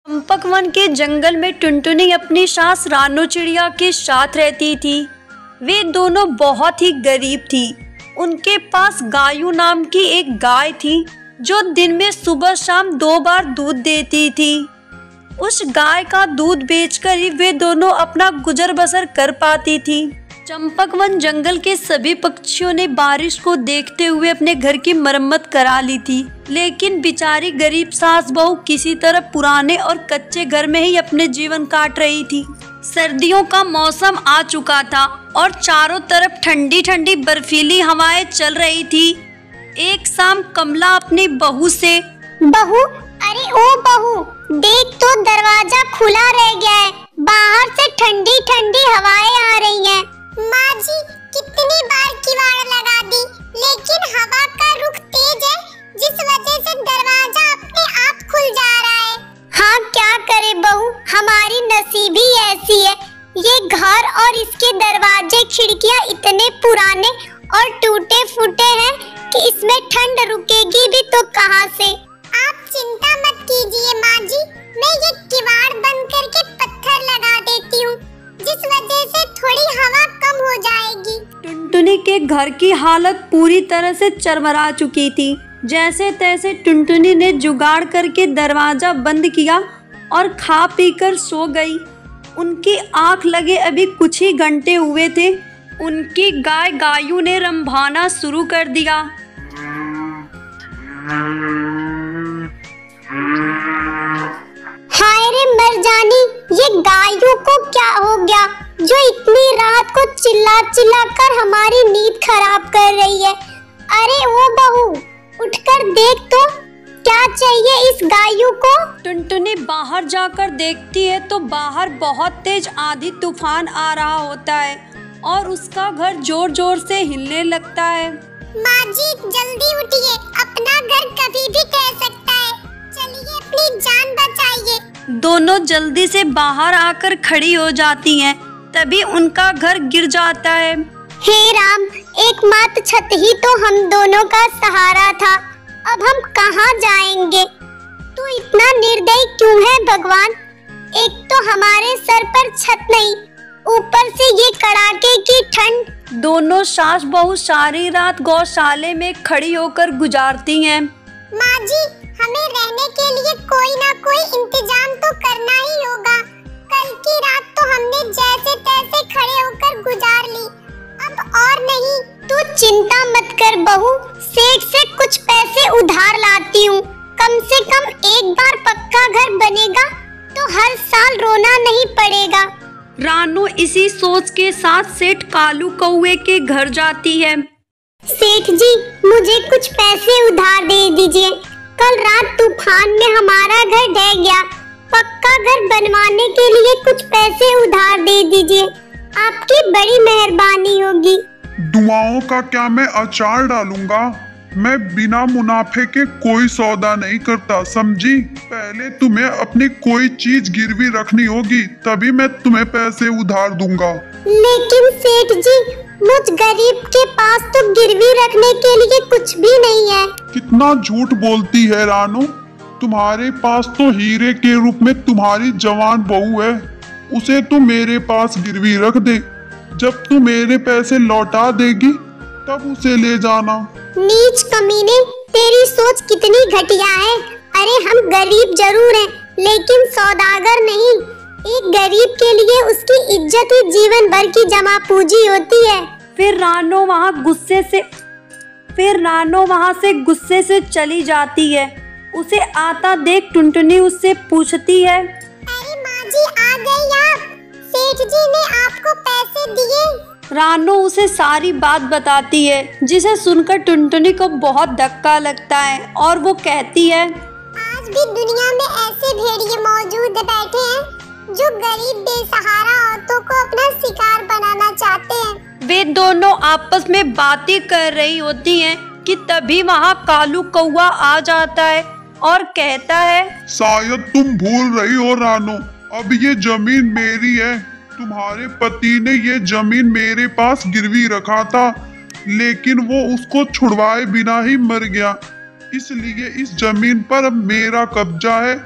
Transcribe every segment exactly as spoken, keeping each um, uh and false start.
चंपकवन के जंगल में टुनटुनी अपनी सास रानो चिड़िया के साथ रहती थी। वे दोनों बहुत ही गरीब थी। उनके पास गायू नाम की एक गाय थी जो दिन में सुबह शाम दो बार दूध देती थी। उस गाय का दूध बेचकर ही वे दोनों अपना गुजर बसर कर पाती थी। चंपकवन जंगल के सभी पक्षियों ने बारिश को देखते हुए अपने घर की मरम्मत करा ली थी, लेकिन बेचारी गरीब सास बहू किसी तरह पुराने और कच्चे घर में ही अपने जीवन काट रही थी। सर्दियों का मौसम आ चुका था और चारों तरफ ठंडी ठंडी बर्फीली हवाएं चल रही थी। एक शाम कमला अपनी बहू से, बहू, अरे ओ बहू, देख तो दरवाजा खुला रह गया है, बाहर से ठंडी ठंडी हवाएं आ रही हैं। माँ जी, कितनी बार किवाड़ लगा दी, लेकिन हवा का रुख तेज है, जिस वजह से दरवाजा अपने आप खुल जा रहा है। हाँ, क्या करे बहू, हमारी नसीब ही ऐसी है। ये घर और इसके दरवाजे खिड़कियाँ इतने पुराने और टूटे फूटे हैं कि इसमें ठंड रुकेगी भी तो कहाँ से। आप चिंता मत कीजिए माँ जी, मैं ये किवाड़ बंद करके पत्थर लगा देती हूँ, जिस वजह से थोड़ी हवा कम हो जाएगी। टुनटुनी के घर की हालत पूरी तरह से चरमरा चुकी थी। जैसे तैसे टुनटुनी ने जुगाड़ करके दरवाजा बंद किया और खा पीकर सो गई। उनकी आंख लगे अभी कुछ ही घंटे हुए थे, उनकी गाय गायू ने रंभाना शुरू कर दिया। हाय रे मरजानी, ये गायों को क्या हो गया जो इतनी रात को चिल्ला चिल्ला कर हमारी नींद खराब कर रही है। अरे वो बहू, उठकर देख तो, क्या चाहिए इस गायों को। टुनटुनी बाहर जाकर देखती है तो बाहर बहुत तेज आंधी तूफान आ रहा होता है और उसका घर जोर जोर से हिलने लगता है। माँ जी, जल्दी उठिए, अपना घर कभी भी कह सकता है, चलिए अपनी जान बचाइए। दोनों जल्दी से बाहर आकर खड़ी हो जाती हैं, तभी उनका घर गिर जाता है। हे राम, एकमात्र छत ही तो हम दोनों का सहारा था, अब हम कहाँ जाएंगे। तू इतना निर्दयी क्यों है भगवान। एक तो हमारे सर पर छत नहीं, ऊपर से ये कड़ाके की ठंड। दोनों सास बहू सारी रात गौशाले में खड़ी होकर गुजारती हैं। माँ जी, हमें रहने के लिए कोई ना कोई इंतजाम तो करना ही होगा। कल की रात तो हमने जैसे तैसे खड़े होकर गुजार ली, अब और नहीं। तू चिंता मत कर बहू, सेठ से कुछ पैसे उधार लाती हूँ। कम से कम एक बार पक्का घर बनेगा तो हर साल रोना नहीं पड़ेगा। रानू इसी सोच के साथ सेठ कालू कौवे के घर जाती है। सेठ जी, मुझे कुछ पैसे उधार दे दीजिए। कल रात तूफान में हमारा घर ढह गया, पक्का घर बनवाने के लिए कुछ पैसे उधार दे दीजिए, आपकी बड़ी मेहरबानी होगी। दुआओं का क्या मैं अचार डालूंगा। मैं बिना मुनाफे के कोई सौदा नहीं करता, समझी। पहले तुम्हें अपनी कोई चीज गिरवी रखनी होगी, तभी मैं तुम्हें पैसे उधार दूंगा। लेकिन सेठ जी, मुझ गरीब के पास तो गिरवी रखने के लिए कुछ भी नहीं है। कितना झूठ बोलती है रानू, तुम्हारे पास तो हीरे के रूप में तुम्हारी जवान बहू है, उसे तू मेरे पास गिरवी रख दे। जब तू मेरे पैसे लौटा देगी तब उसे ले जाना। नीच कमीने, तेरी सोच कितनी घटिया है। अरे हम गरीब जरूर हैं, लेकिन सौदागर नहीं। एक गरीब के लिए उसकी इज्जत ही जीवन भर की जमा पूंजी होती है। फिर रानो वहाँ गुस्से से फिर रानो वहाँ से गुस्से से चली जाती है। उसे आता देख टुनटुनी उससे पूछती है, अरे माँ जी, आ गई आप? सेठ जी ने आपको पैसे दिए? रानो उसे सारी बात बताती है, जिसे सुनकर टुनटुनी को बहुत धक्का लगता है और वो कहती है, आज भी दुनिया में ऐसे भेड़िए मौजूद बैठे हैं जो गरीब बेसहारा औरतों को अपना शिकार बनाना चाहते हैं। वे दोनों आपस में बातें कर रही होती हैं कि तभी वहाँ कालू कौवा आ जाता है और कहता है, शायद तुम भूल रही हो रानो, अब ये जमीन मेरी है। तुम्हारे पति ने ये जमीन मेरे पास गिरवी रखा था, लेकिन वो उसको छुड़वाए बिना ही मर गया, इसलिए इस जमीन पर अब मेरा कब्जा है।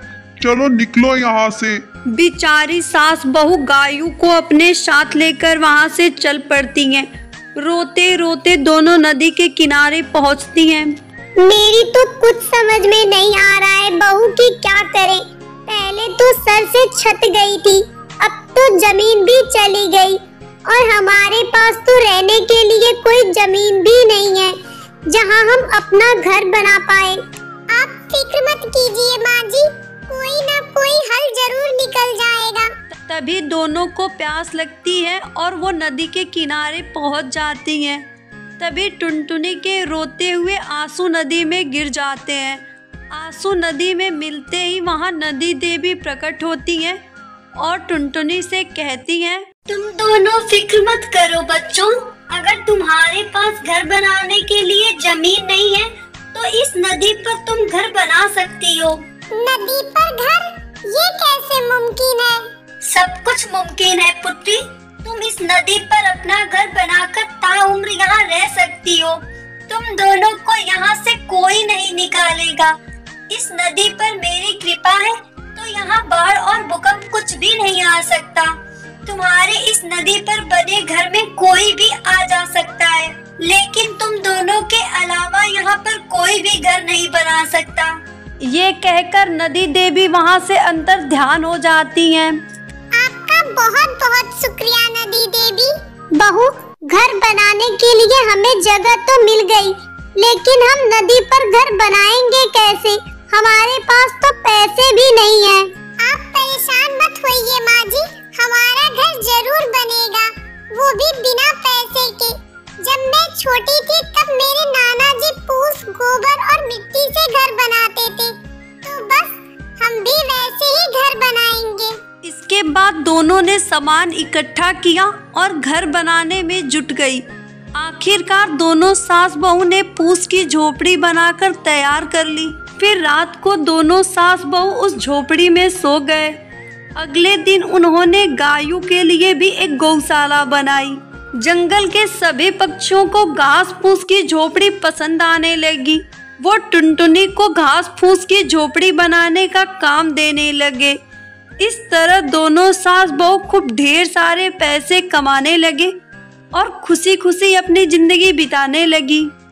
चलो निकलो यहाँ से। बेचारी सास बहू गायों को अपने साथ लेकर वहाँ से चल पड़ती हैं। रोते रोते दोनों नदी के किनारे पहुँचती हैं। मेरी तो कुछ समझ में नहीं आ रहा है बहू की क्या करें। पहले तो सर से छत गई थी, अब तो जमीन भी चली गई और हमारे पास तो रहने के लिए कोई जमीन भी नहीं है जहाँ हम अपना घर बना पाए। आप फिक्र मत कीजिए माँ जी, कोई ना कोई हल जरूर निकल जाएगा। तभी दोनों को प्यास लगती है और वो नदी के किनारे पहुंच जाती हैं। तभी टुनटुनी के रोते हुए आंसू नदी में गिर जाते हैं। आंसू नदी में मिलते ही वहाँ नदी देवी प्रकट होती हैं और टुनटुनी से कहती हैं, तुम दोनों फिक्र मत करो बच्चों, अगर तुम्हारे पास घर बनाने के लिए जमीन नहीं है तो इस नदी पर तुम घर बना सकती हो। नदी पर घर, ये कैसे मुमकिन है? सब कुछ मुमकिन है पुत्री, तुम इस नदी पर अपना घर बनाकर ताउम्र यहाँ रह सकती हो। तुम दोनों को यहाँ से कोई नहीं निकालेगा। इस नदी पर मेरी कृपा है तो यहाँ बाढ़ और भूकंप कुछ भी नहीं आ सकता। तुम्हारे इस नदी पर बने घर में कोई भी आ जा सकता है, लेकिन तुम दोनों के अलावा यहाँ पर कोई भी घर नहीं बना सकता। ये कहकर नदी देवी वहाँ से अंतर ध्यान हो जाती हैं। आपका बहुत बहुत शुक्रिया नदी देवी। बहू, घर बनाने के लिए हमें जगह तो मिल गई, लेकिन हम नदी पर घर बनाएंगे कैसे? हमारे पास तो पैसे भी नहीं है। आप परेशान मत होइए माँ जी, हमारा घर जरूर बनेगा, वो भी बिना पैसे के। जब मैं छोटी थी तब मेरे नाना जी फूस, गोबर और मिट्टी से घर बनाते थे, तो बस हम भी वैसे ही घर बनाएंगे। इसके बाद दोनों ने सामान इकट्ठा किया और घर बनाने में जुट गई। आखिरकार दोनों सास बहू ने फूस की झोपड़ी बनाकर तैयार कर ली। फिर रात को दोनों सास बहू उस झोपड़ी में सो गए। अगले दिन उन्होंने गायों के लिए भी एक गौशाला बनाई। जंगल के सभी पक्षियों को घास फूस की झोपड़ी पसंद आने लगी। वो टुनटुनी को घास फूस की झोपड़ी बनाने का काम देने लगे। इस तरह दोनों सास बहू खूब ढेर सारे पैसे कमाने लगे और खुशी खुशी अपनी जिंदगी बिताने लगी।